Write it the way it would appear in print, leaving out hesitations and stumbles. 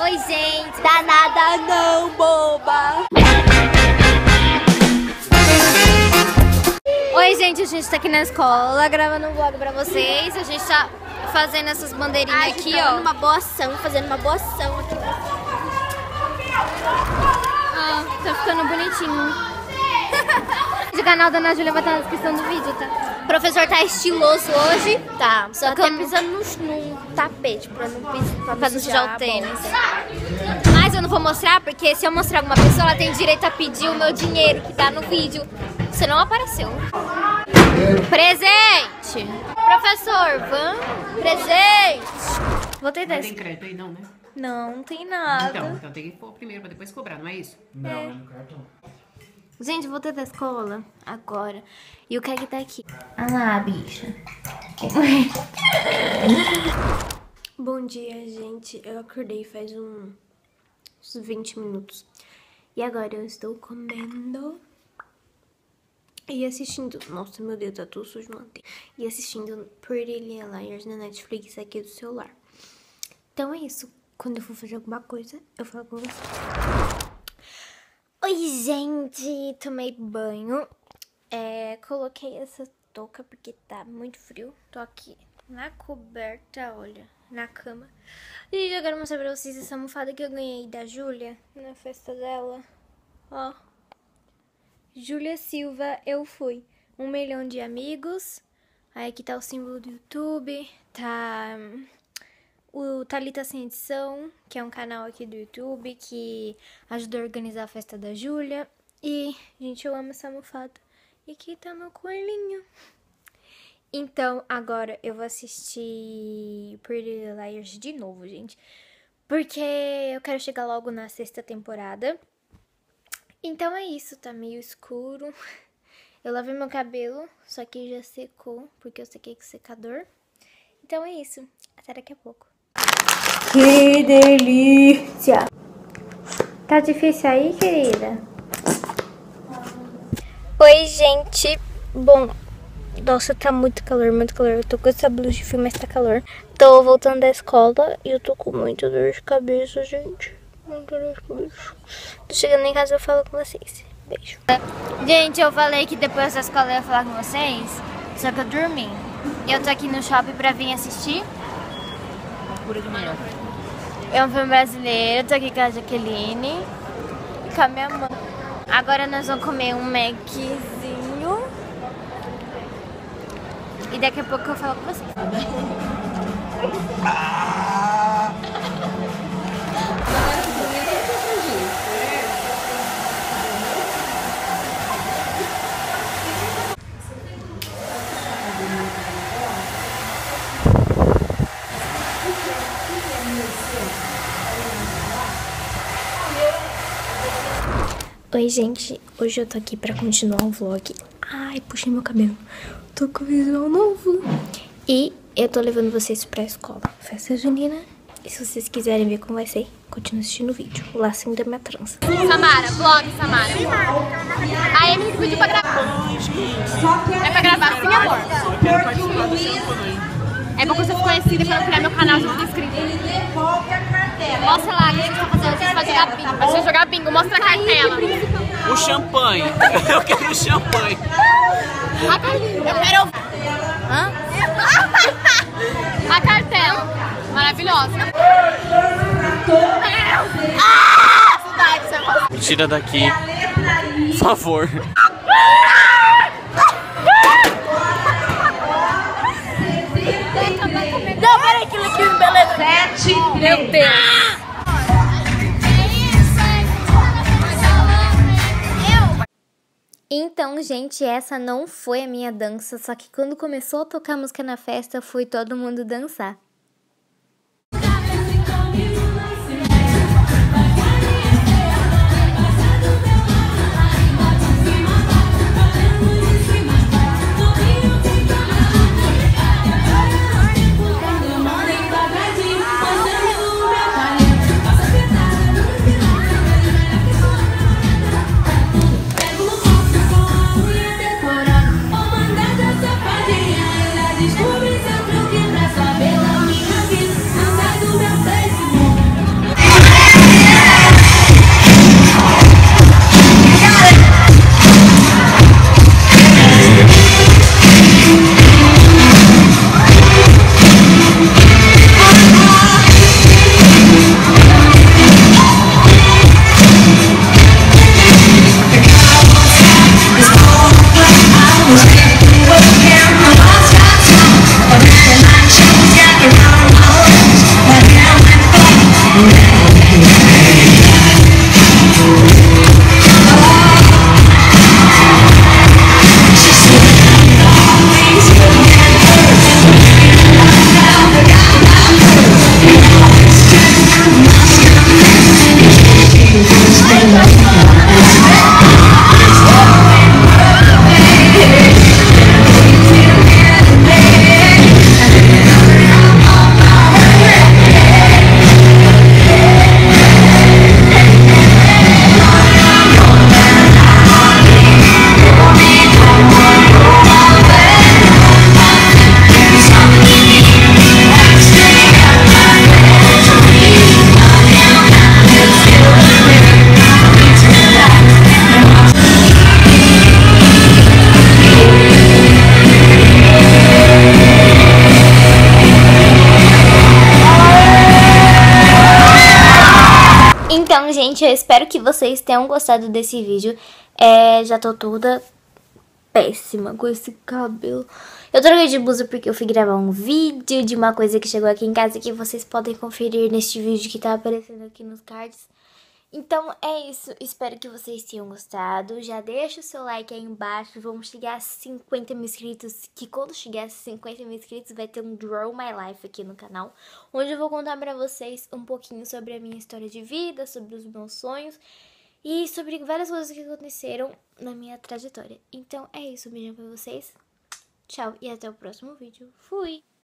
Oi, gente. Dá nada não, boba. Oi, gente. A gente tá aqui na escola gravando um vlog pra vocês. A gente tá fazendo essas bandeirinhas aqui, ó. Uma boa ação, fazendo uma boa ação aqui. Ah, tá ficando bonitinho. O canal da Ana Júlia vai estar na descrição do vídeo, tá? O professor tá estiloso hoje. Tá. Só que eu pisando num tapete pra não sujar o tênis. Mas eu não vou mostrar, porque se eu mostrar alguma pessoa, ela tem direito a pedir o meu dinheiro que tá no vídeo. Você não apareceu. Presente! Professor, vamos? Presente! Vou ter Não tem crédito aí não, né? Não tem nada. Então tem que pôr primeiro pra depois cobrar, não é isso? Não, é no cartão. Gente, voltei da escola agora. E o Keg tá aqui. Ah lá, bicha. Bom dia, gente. Eu acordei faz uns 20 minutos. E agora eu estou comendo e assistindo. Nossa, meu Deus, tá tudo sujo manteiga. E assistindo Pretty Little Liars na Netflix aqui do celular. Então é isso. Quando eu for fazer alguma coisa, eu falo com vocês. Oi, gente. Tomei banho. Coloquei essa touca porque tá muito frio. Tô aqui na coberta, olha, na cama. E eu quero mostrar pra vocês essa almofada que eu ganhei da Júlia na festa dela. Ó. Júlia Silva, eu fui. 1 milhão de amigos. Aí aqui tá o símbolo do YouTube. Tá o Thalita Sem Edição, que é um canal aqui do YouTube que ajudou a organizar a festa da Júlia. E, gente, eu amo essa almofada. E aqui tá meu coelhinho. Então, agora eu vou assistir Pretty Little Liars de novo, gente. Porque eu quero chegar logo na 6ª temporada. Então é isso, tá meio escuro. Eu lavei meu cabelo, só que já secou, porque eu sequei com secador. Então é isso, até daqui a pouco. Que delícia! Tá difícil aí, querida? Oi, gente. Bom, nossa, tá muito calor, muito calor. Eu tô com essa blusa de frio, mas tá calor. Tô voltando da escola e eu tô com muita dor de cabeça, gente. Muita dor de cabeça. Tô chegando em casa e eu falo com vocês. Beijo. Gente, eu falei que depois da escola eu ia falar com vocês, só que eu dormi. Eu tô aqui no shopping pra vir assistir Pura de manhã. É um filme brasileiro, tô aqui com a Jaqueline e com a minha mãe. Agora nós vamos comer um Maczinho. E daqui a pouco eu falo com vocês. Oi, gente. Hoje eu tô aqui pra continuar o vlog. Ai, puxei meu cabelo. Tô com visual novo. E eu tô levando vocês pra escola. Festa junina. E se vocês quiserem ver como vai ser, continue assistindo o vídeo. O lacinho da minha trança. Samara, vlog, Samara. A Emily pediu pra gravar. É pra gravar sim, amor? É pra você ser conhecida e pra eu criar meu canal de inscrito. Mostra lá o que você tá fazendo. Você vai jogar bingo. Vai jogar bingo. Mostra a cartela. O champanhe. Eu quero o champanhe. A cartela. Eu quero... Hã? A cartela. Maravilhosa. Saudade, Me tira daqui. Por favor. Não, peraí, que beleza. 7. Meu Deus. Então, gente, essa não foi a minha dança, só que quando começou a tocar música na festa, foi todo mundo dançar. Descobri seu truque pra saber lá. Então, gente, eu espero que vocês tenham gostado desse vídeo. Já tô toda péssima com esse cabelo. Eu troquei de blusa porque eu fui gravar um vídeo de uma coisa que chegou aqui em casa que vocês podem conferir neste vídeo que tá aparecendo aqui nos cards. Então é isso, espero que vocês tenham gostado. Já deixa o seu like aí embaixo, vamos chegar a 50 mil inscritos. Que quando chegar a 50 mil inscritos vai ter um Draw My Life aqui no canal, onde eu vou contar pra vocês um pouquinho sobre a minha história de vida, sobre os meus sonhos e sobre várias coisas que aconteceram na minha trajetória. Então é isso, um beijão pra vocês, tchau e até o próximo vídeo. Fui!